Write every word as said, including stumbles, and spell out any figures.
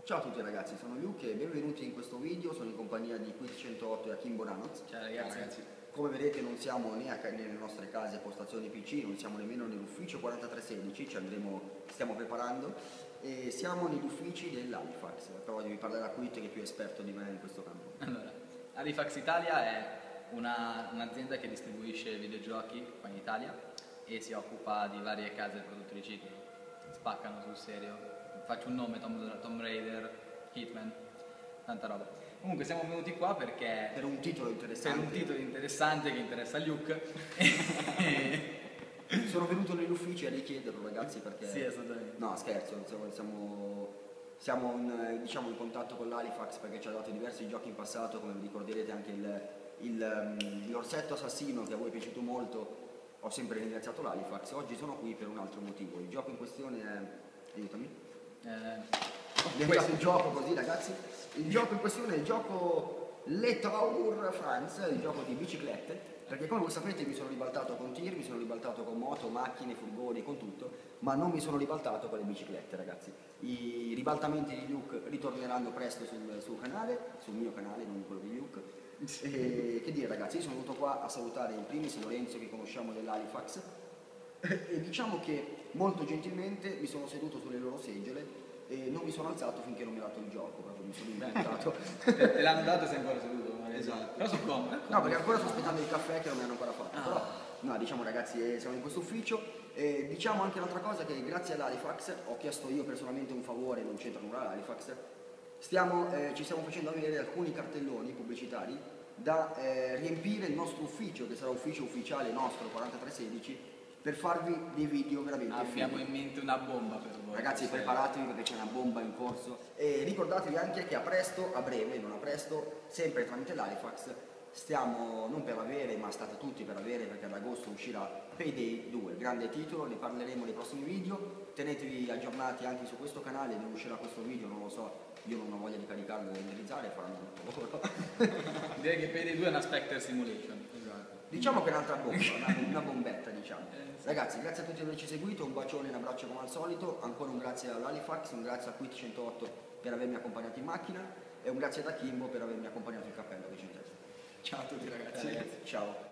Ciao a tutti ragazzi, sono Luke e benvenuti in questo video, sono in compagnia di Quiz centootto e Akimbo Nanoz. Ciao ragazzi. Ciao ragazzi. Come vedete non siamo né a, nelle nostre case a postazioni P C, non siamo nemmeno nell'ufficio quarantatré sedici, ci andremo, stiamo preparando e siamo negli uffici dell'Halifax, però vi parlerà Quit che è più esperto di me in questo campo. Allora, Halifax Italia è una, un'azienda che distribuisce videogiochi qua in Italia e si occupa di varie case produttrici che spaccano sul serio. Faccio un nome, Tom, Tomb Raider, Hitman, tanta roba. Comunque siamo venuti qua perché... Per un titolo interessante. Per un titolo interessante che interessa a Luke. Sono venuto negli uffici a richiederlo ragazzi perché... Sì, esattamente. No, scherzo, siamo, siamo in, diciamo, in contatto con l'Halifax perché ci ha dato diversi giochi in passato, come vi ricorderete anche il, il, l'orsetto assassino che a voi è piaciuto molto, ho sempre ringraziato l'Halifax. Oggi sono qui per un altro motivo, il gioco in questione è... aiutami. Eh, questo il gioco così ragazzi, il gioco in questione è il gioco Le Tour France, il gioco di biciclette, perché come voi sapete mi sono ribaltato con tir, mi sono ribaltato con moto, macchine, furgoni, con tutto, ma non mi sono ribaltato con le biciclette ragazzi. I ribaltamenti di Luke ritorneranno presto sul suo canale, sul mio canale, non quello di Luke. E, che dire ragazzi, io sono venuto qua a salutare in primis Lorenzo che conosciamo dell'Halifax e diciamo che molto gentilmente mi sono seduto sulle loro seggiole e non mi sono alzato finché non mi ha dato il gioco, proprio mi sono inventato. Te l'hanno dato e sei ancora seduto? Esatto. Però sono comodo. No, perché ancora sto aspettando il caffè che non mi hanno ancora fatto. Ah. Però, no, diciamo ragazzi, eh, siamo in questo ufficio e diciamo anche un'altra cosa che grazie all'Halifax ho chiesto io personalmente un favore, non c'entra nulla l'Halifax, stiamo, eh, ci stiamo facendo avere alcuni cartelloni pubblicitari da eh, riempire il nostro ufficio, che sarà ufficio ufficiale nostro quarantatré sedici, per farvi dei video veramente abbiamo fighi. in mente una bomba per voi. Ragazzi preparatevi perché c'è una bomba in corso e ricordatevi anche che a presto, a breve, non a presto, sempre tramite l'Halifax, stiamo non per avere ma state tutti per avere perché ad agosto uscirà Payday due, grande titolo, ne parleremo nei prossimi video, tenetevi aggiornati anche su questo canale dove uscirà questo video, non lo so, io non ho voglia di caricarlo e renderizzare, faranno un lavoro. Direi che Payday due è una Spectre Simulation. Esatto. Diciamo che è un'altra bomba, una, una bombetta diciamo. Ragazzi, grazie a tutti per averci seguito, un bacione e un abbraccio come al solito, ancora un grazie all'Halifax, un grazie a Quit centootto per avermi accompagnato in macchina e un grazie ad Akimbo per avermi accompagnato il cappello che c'è in testa. Ciao a tutti ragazzi. Ciao.